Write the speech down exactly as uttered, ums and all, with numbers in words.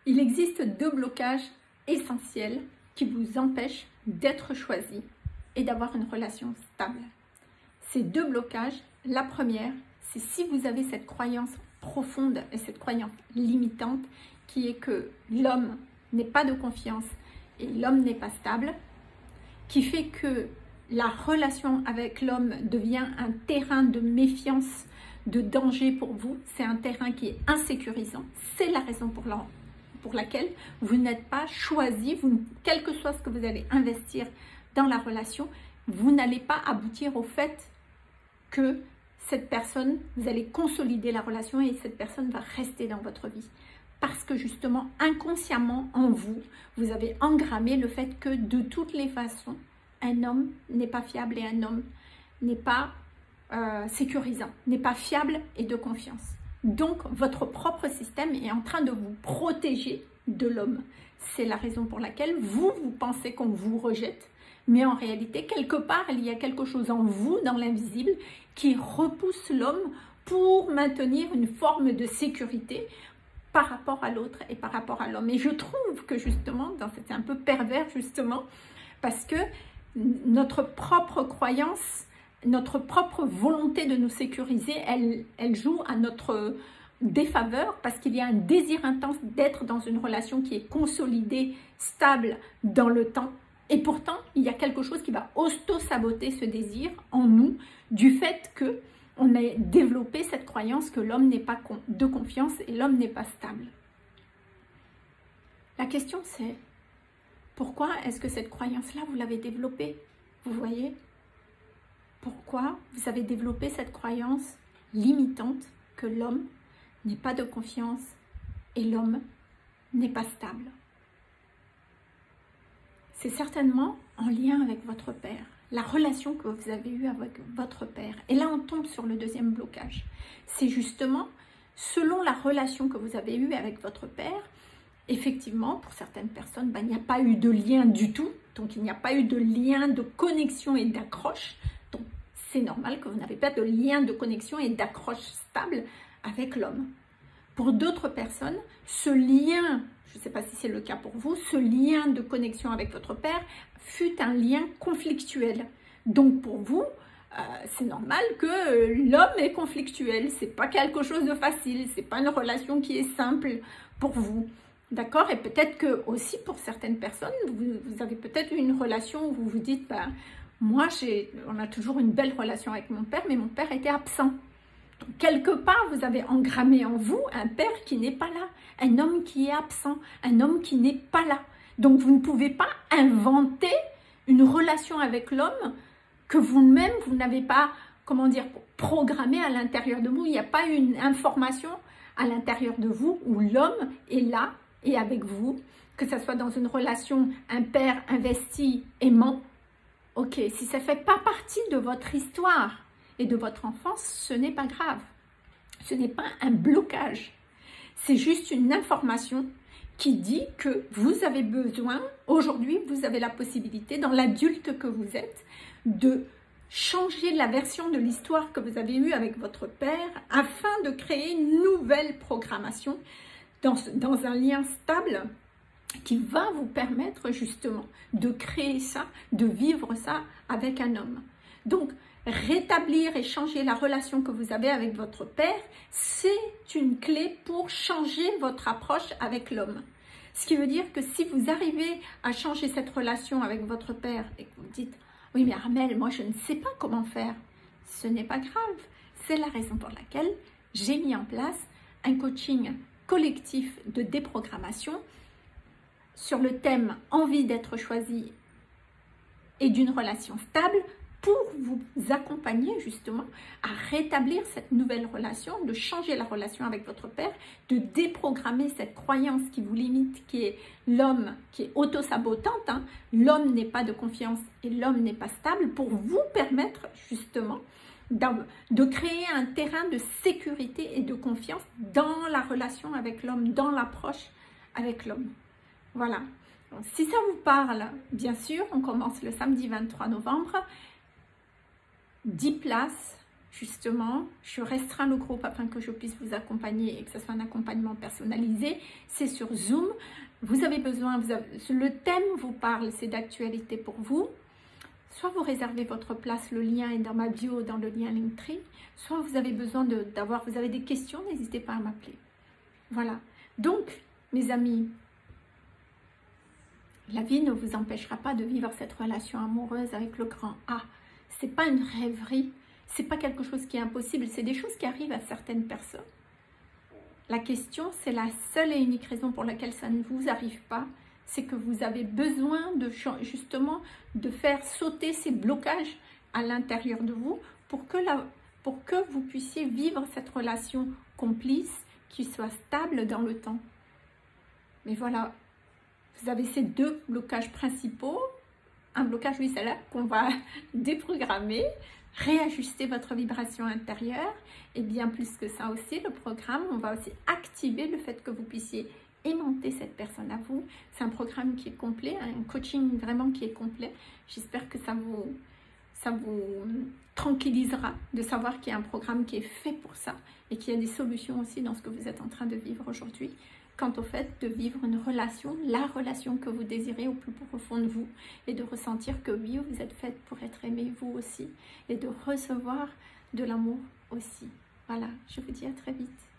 Il existe deux blocages essentiels qui vous empêchent d'être choisi et d'avoir une relation stable. Ces deux blocages, la première, c'est si vous avez cette croyance profonde et cette croyance limitante qui est que l'homme n'est pas de confiance et l'homme n'est pas stable, qui fait que la relation avec l'homme devient un terrain de méfiance, de danger pour vous. C'est un terrain qui est insécurisant. C'est la raison pour, la, pour laquelle vous n'êtes pas choisi, vous, quel que soit ce que vous allez investir dans la relation, vous n'allez pas aboutir au fait que cette personne, vous allez consolider la relation et cette personne va rester dans votre vie. Parce que justement, inconsciemment en vous, vous avez engrammé le fait que de toutes les façons, un homme n'est pas fiable et un homme n'est pas euh, sécurisant, n'est pas fiable et de confiance. Donc, votre propre système est en train de vous protéger de l'homme. C'est la raison pour laquelle vous, vous pensez qu'on vous rejette, mais en réalité, quelque part, il y a quelque chose en vous, dans l'invisible, qui repousse l'homme pour maintenir une forme de sécurité par rapport à l'autre et par rapport à l'homme. Et je trouve que justement, c'est un peu pervers justement, parce que notre propre croyance, notre propre volonté de nous sécuriser, elle, elle joue à notre défaveur parce qu'il y a un désir intense d'être dans une relation qui est consolidée, stable dans le temps. Et pourtant, il y a quelque chose qui va auto-saboter ce désir en nous du fait que on a développé cette croyance que l'homme n'est pas de confiance et l'homme n'est pas stable. La question c'est, pourquoi est-ce que cette croyance-là, vous l'avez développée? Vous voyez? Pourquoi vous avez développé cette croyance limitante que l'homme n'est pas de confiance et l'homme n'est pas stable? C'est certainement en lien avec votre père, la relation que vous avez eue avec votre père. Et là, on tombe sur le deuxième blocage. C'est justement, selon la relation que vous avez eue avec votre père, effectivement, pour certaines personnes, ben, il n'y a pas eu de lien du tout. Donc, il n'y a pas eu de lien de connexion et d'accroche. Donc, c'est normal que vous n'avez pas de lien de connexion et d'accroche stable avec l'homme. Pour d'autres personnes, ce lien, je ne sais pas si c'est le cas pour vous, ce lien de connexion avec votre père fut un lien conflictuel. Donc pour vous, euh, c'est normal que l'homme est conflictuel. Ce n'est pas quelque chose de facile, ce n'est pas une relation qui est simple pour vous. D'accord? Et peut-être que aussi pour certaines personnes, vous, vous avez peut-être eu une relation où vous vous dites, ben, moi, on a toujours une belle relation avec mon père, mais mon père était absent. Donc, quelque part, vous avez engrammé en vous un père qui n'est pas là, un homme qui est absent, un homme qui n'est pas là. Donc, vous ne pouvez pas inventer une relation avec l'homme que vous-même, vous, vous n'avez pas, comment dire, programmé à l'intérieur de vous. Il n'y a pas une information à l'intérieur de vous où l'homme est là et avec vous, que ce soit dans une relation, un père investi, aimant. Ok, si ça ne fait pas partie de votre histoire et de votre enfance, ce n'est pas grave. Ce n'est pas un blocage. C'est juste une information qui dit que vous avez besoin, aujourd'hui, vous avez la possibilité, dans l'adulte que vous êtes, de changer la version de l'histoire que vous avez eue avec votre père afin de créer une nouvelle programmation dans, dans un lien stable qui va vous permettre justement de créer ça, de vivre ça avec un homme. Donc, rétablir et changer la relation que vous avez avec votre père, c'est une clé pour changer votre approche avec l'homme. Ce qui veut dire que si vous arrivez à changer cette relation avec votre père et que vous dites « Oui, mais Armelle, moi je ne sais pas comment faire », ce n'est pas grave. C'est la raison pour laquelle j'ai mis en place un coaching collectif de déprogrammation sur le thème « Envie d'être choisi et d'une relation stable » pour vous accompagner justement à rétablir cette nouvelle relation, de changer la relation avec votre père, de déprogrammer cette croyance qui vous limite, qui est l'homme, qui est auto-sabotante. Hein. L'homme n'est pas de confiance et l'homme n'est pas stable, pour vous permettre justement de créer un terrain de sécurité et de confiance dans la relation avec l'homme, dans l'approche avec l'homme. Voilà. Donc, si ça vous parle, bien sûr, on commence le samedi vingt-trois novembre. dix places, justement, je restreins le groupe afin que je puisse vous accompagner et que ce soit un accompagnement personnalisé. C'est sur Zoom. Vous avez besoin, vous avez, le thème vous parle, c'est d'actualité pour vous. Soit vous réservez votre place, le lien est dans ma bio, dans le lien Linktree. Soit vous avez besoin d'avoir, vous avez des questions, n'hésitez pas à m'appeler. Voilà. Donc, mes amis, la vie ne vous empêchera pas de vivre cette relation amoureuse avec le grand A. C'est pas une rêverie, c'est pas quelque chose qui est impossible, c'est des choses qui arrivent à certaines personnes. La question, c'est la seule et unique raison pour laquelle ça ne vous arrive pas, c'est que vous avez besoin de justement de faire sauter ces blocages à l'intérieur de vous pour que, la, pour que vous puissiez vivre cette relation complice qui soit stable dans le temps. Mais voilà, vous avez ces deux blocages principaux. Un blocage, oui, c'est là qu'on va déprogrammer, réajuster votre vibration intérieure. Et bien plus que ça aussi, le programme, on va aussi activer le fait que vous puissiez aimanter cette personne à vous. C'est un programme qui est complet, un coaching vraiment qui est complet. J'espère que ça vous, ça vous tranquillisera de savoir qu'il y a un programme qui est fait pour ça et qu'il y a des solutions aussi dans ce que vous êtes en train de vivre aujourd'hui. Quant au fait de vivre une relation, la relation que vous désirez au plus profond de vous et de ressentir que oui, vous êtes faite pour être aimée vous aussi et de recevoir de l'amour aussi. Voilà, je vous dis à très vite.